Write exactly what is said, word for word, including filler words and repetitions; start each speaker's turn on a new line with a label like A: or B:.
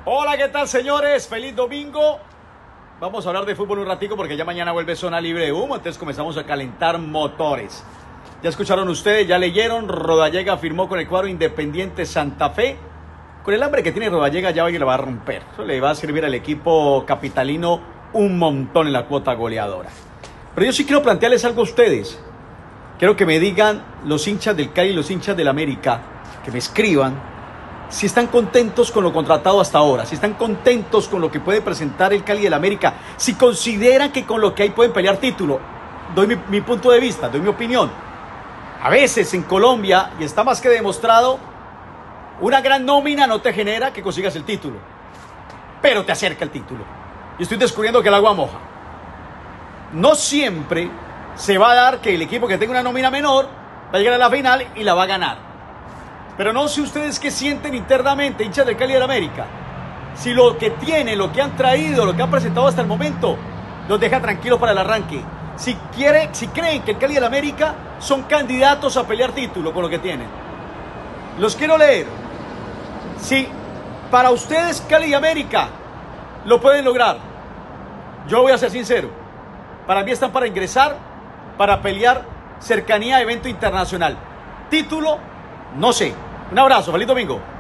A: Hola, ¿qué tal, señores? Feliz domingo. Vamos a hablar de fútbol un ratico porque ya mañana vuelve zona libre de humo, entonces comenzamos a calentar motores. Ya escucharon ustedes, ya leyeron, Rodallega firmó con el cuadro Independiente Santa Fe. Con el hambre que tiene Rodallega ya hoy le va a romper. Eso le va a servir al equipo capitalino un montón en la cuota goleadora. Pero yo sí quiero plantearles algo a ustedes. Quiero que me digan los hinchas del Cali y los hinchas del América, que me escriban si están contentos con lo contratado hasta ahora, si están contentos con lo que puede presentar el Cali y el América, si consideran que con lo que hay pueden pelear título. Doy mi, mi punto de vista, doy mi opinión. A veces en Colombia, y está más que demostrado, una gran nómina no te genera que consigas el título, pero te acerca el título. Y estoy descubriendo que el agua moja. No siempre se va a dar que el equipo que tenga una nómina menor va a llegar a la final y la va a ganar. Pero no sé ustedes qué sienten internamente, hinchas del Cali y del América. Si lo que tienen, lo que han traído, lo que han presentado hasta el momento, los deja tranquilos para el arranque. Si, quiere, si creen que el Cali y el América son candidatos a pelear título con lo que tienen. Los quiero leer. Si para ustedes Cali y América lo pueden lograr, yo voy a ser sincero. Para mí están para ingresar, para pelear cercanía a evento internacional. Título, no sé. Un abrazo, feliz domingo.